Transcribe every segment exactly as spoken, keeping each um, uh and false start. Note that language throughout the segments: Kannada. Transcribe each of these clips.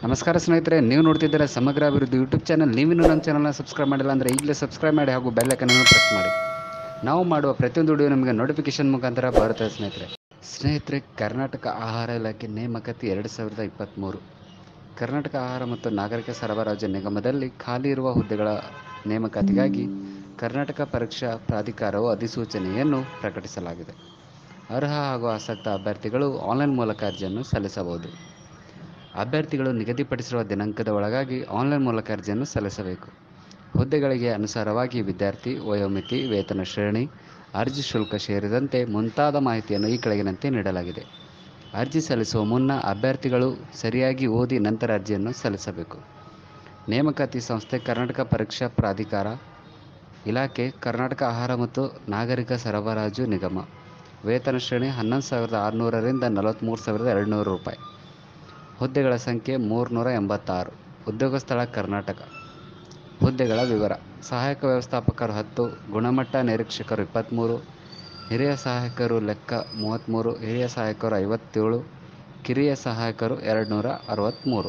ನಮಸ್ಕಾರ ಸ್ನೇಹಿತರೆ, ನೀವು ನೋಡ್ತಿದ್ದೀರಾ ಸಮಗ್ರ ಅಭಿವೃದ್ಧಿ ಯೂಟ್ಯೂಬ್ ಚಾನಲ್. ನೀವಿನ್ನೂ ನಮ್ಮ ಚಾನಲ್ನ ಸಬ್ಸ್ಕ್ರೈಬ್ ಮಾಡಿಲ್ಲ ಅಂದರೆ ಈಗಲೇ ಸಬ್ಸ್ಕ್ರೈಬ್ ಮಾಡಿ ಹಾಗೂ ಬೆಲ್ ಐಕನನ್ನು ಪ್ರೆಸ್ ಮಾಡಿ. ನಾವು ಮಾಡುವ ಪ್ರತಿಯೊಂದು ವಿಡಿಯೋ ನಿಮಗೆ ನೋಟಿಫಿಕೇಶನ್ ಮುಖಾಂತರ ಬರುತ್ತೆ ಸ್ನೇಹಿತರೆ. ಸ್ನೇಹಿತರೆ, ಕರ್ನಾಟಕ ಆಹಾರ ಇಲಾಖೆ ನೇಮಕಾತಿ ಎರಡು ಸಾವಿರದ ಇಪ್ಪತ್ತ್ಮೂರು. ಕರ್ನಾಟಕ ಆಹಾರ ಮತ್ತು ನಾಗರಿಕ ಸರಬರಾಜು ನಿಗಮದಲ್ಲಿ ಖಾಲಿ ಇರುವ ಹುದ್ದೆಗಳ ನೇಮಕಾತಿಗಾಗಿ ಕರ್ನಾಟಕ ಪರೀಕ್ಷಾ ಪ್ರಾಧಿಕಾರವು ಅಧಿಸೂಚನೆಯನ್ನು ಪ್ರಕಟಿಸಲಾಗಿದೆ. ಅರ್ಹ ಹಾಗೂ ಆಸಕ್ತ ಅಭ್ಯರ್ಥಿಗಳು ಆನ್ಲೈನ್ ಮೂಲಕ ಅರ್ಜಿಯನ್ನು ಸಲ್ಲಿಸಬಹುದು. ಅಭ್ಯರ್ಥಿಗಳು ನಿಗದಿಪಡಿಸಿರುವ ದಿನಾಂಕದ ಒಳಗಾಗಿ ಆನ್ಲೈನ್ ಮೂಲಕ ಅರ್ಜಿಯನ್ನು ಸಲ್ಲಿಸಬೇಕು. ಹುದ್ದೆಗಳಿಗೆ ಅನುಸಾರವಾಗಿ ವಿದ್ಯಾರ್ಥಿ ವಯೋಮಿತಿ, ವೇತನ ಶ್ರೇಣಿ, ಅರ್ಜಿ ಶುಲ್ಕ ಸೇರಿದಂತೆ ಮುಂತಾದ ಮಾಹಿತಿಯನ್ನು ಈ ಕೆಳಗಿನಂತೆ ನೀಡಲಾಗಿದೆ. ಅರ್ಜಿ ಸಲ್ಲಿಸುವ ಮುನ್ನ ಅಭ್ಯರ್ಥಿಗಳು ಸರಿಯಾಗಿ ಓದಿ ನಂತರ ಅರ್ಜಿಯನ್ನು ಸಲ್ಲಿಸಬೇಕು. ನೇಮಕಾತಿ ಸಂಸ್ಥೆ ಕರ್ನಾಟಕ ಪರೀಕ್ಷಾ ಪ್ರಾಧಿಕಾರ, ಇಲಾಖೆ ಕರ್ನಾಟಕ ಆಹಾರ ಮತ್ತು ನಾಗರಿಕ ಸರಬರಾಜು ನಿಗಮ. ವೇತನ ಶ್ರೇಣಿ ಹನ್ನೊಂದು ಸಾವಿರದ ಆರುನೂರರಿಂದ ನಲವತ್ತ್ಮೂರು ಸಾವಿರದ ಎರಡುನೂರು ರೂಪಾಯಿ. ಹುದ್ದೆಗಳ ಸಂಖ್ಯೆ ಮೂರುನೂರ ಎಂಬತ್ತಾರು. ಉದ್ಯೋಗ ಸ್ಥಳ ಕರ್ನಾಟಕ. ಹುದ್ದೆಗಳ ವಿವರ: ಸಹಾಯಕ ವ್ಯವಸ್ಥಾಪಕರು ಹತ್ತು, ಗುಣಮಟ್ಟ ನಿರೀಕ್ಷಕರು ಇಪ್ಪತ್ತ್ಮೂರು, ಹಿರಿಯ ಸಹಾಯಕರು ಲೆಕ್ಕ ಮೂವತ್ತ್ಮೂರು, ಹಿರಿಯ ಸಹಾಯಕರು ಐವತ್ತೇಳು, ಕಿರಿಯ ಸಹಾಯಕರು ಎರಡುನೂರ ಅರವತ್ತ್ಮೂರು.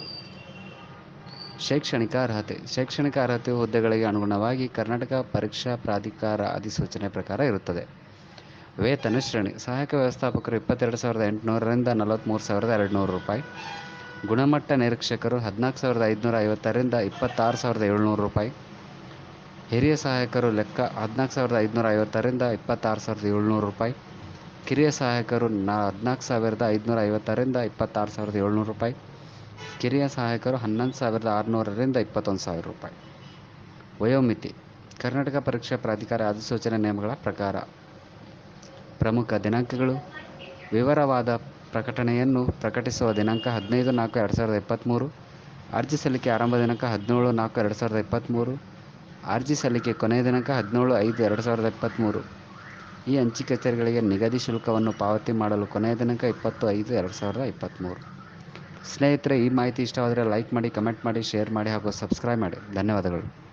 ಶೈಕ್ಷಣಿಕ ಅರ್ಹತೆ: ಶೈಕ್ಷಣಿಕ ಅರ್ಹತೆ ಹುದ್ದೆಗಳಿಗೆ ಅನುಗುಣವಾಗಿ ಕರ್ನಾಟಕ ಪರೀಕ್ಷಾ ಪ್ರಾಧಿಕಾರ ಅಧಿಸೂಚನೆ ಪ್ರಕಾರ ಇರುತ್ತದೆ. ವೇತನ ಶ್ರೇಣಿ: ಸಹಾಯಕ ವ್ಯವಸ್ಥಾಪಕರು ಇಪ್ಪತ್ತೆರಡು ಸಾವಿರದ ಎಂಟುನೂರರಿಂದ ನಲವತ್ತ್ಮೂರು ಸಾವಿರದ ಎರಡುನೂರು ರೂಪಾಯಿ. ಗುಣಮಟ್ಟ ನಿರೀಕ್ಷಕರು ಹದಿನಾಲ್ಕು ಸಾವಿರದ ಐದುನೂರ ಐವತ್ತರಿಂದ ಇಪ್ಪತ್ತಾರು ಸಾವಿರದ ಏಳುನೂರು ರೂಪಾಯಿ. ಹಿರಿಯ ಸಹಾಯಕರು ಲೆಕ್ಕ ಹದಿನಾಲ್ಕು ಸಾವಿರದ ಐದುನೂರ ಐವತ್ತರಿಂದ ಇಪ್ಪತ್ತಾರು ಸಾವಿರದ ಏಳುನೂರು ರೂಪಾಯಿ. ಕಿರಿಯ ಸಹಾಯಕರು ನ ಹದಿನಾಲ್ಕು ಸಾವಿರದ ಐದುನೂರ ಐವತ್ತರಿಂದ ಇಪ್ಪತ್ತಾರು ಸಾವಿರದ ಏಳುನೂರು ರೂಪಾಯಿ. ಕಿರಿಯ ಸಹಾಯಕರು ಹನ್ನೊಂದು ಸಾವಿರದ ಆರುನೂರರಿಂದ ಇಪ್ಪತ್ತೊಂದು ಸಾವಿರ ರೂಪಾಯಿ. ವಯೋಮಿತಿ: ಕರ್ನಾಟಕ ಪರೀಕ್ಷಾ ಪ್ರಾಧಿಕಾರ ಅಧಿಸೂಚನೆ ನಿಯಮಗಳ ಪ್ರಕಾರ ಪ್ರಮುಖ ದಿನಾಂಕಗಳು: ವಿವರವಾದ ಪ್ರಕಟಣೆಯನ್ನು ಪ್ರಕಟಿಸುವ ದಿನಾಂಕ ಹದಿನೈದು ನಾಲ್ಕು ಎರಡು ಸಾವಿರದ ಇಪ್ಪತ್ತ್ಮೂರು. ಅರ್ಜಿ ಸಲ್ಲಿಕೆ ಆರಂಭ ದಿನಾಂಕ ಹದಿನೇಳು ನಾಲ್ಕು ಎರಡು ಸಾವಿರದ ಇಪ್ಪತ್ತ್ಮೂರು. ಅರ್ಜಿ ಸಲ್ಲಿಕೆ ಕೊನೆಯ ದಿನಾಂಕ ಹದಿನೇಳು ಐದು ಎರಡು ಸಾವಿರದ ಇಪ್ಪತ್ತ್ಮೂರು. ಈ ಅಂಚೆ ಕಚೇರಿಗಳಿಗೆ ನಿಗದಿ ಶುಲ್ಕವನ್ನು ಪಾವತಿ ಮಾಡಲು ಕೊನೆಯ ದಿನಾಂಕ ಇಪ್ಪತ್ತು ಐದು ಎರಡು ಸಾವಿರದ ಇಪ್ಪತ್ತ್ಮೂರು. ಸ್ನೇಹಿತರೆ, ಈ ಮಾಹಿತಿ ಇಷ್ಟವಾದರೆ ಲೈಕ್ ಮಾಡಿ, ಕಮೆಂಟ್ ಮಾಡಿ, ಶೇರ್ ಮಾಡಿ ಹಾಗೂ ಸಬ್ಸ್ಕ್ರೈಬ್ ಮಾಡಿ. ಧನ್ಯವಾದಗಳು.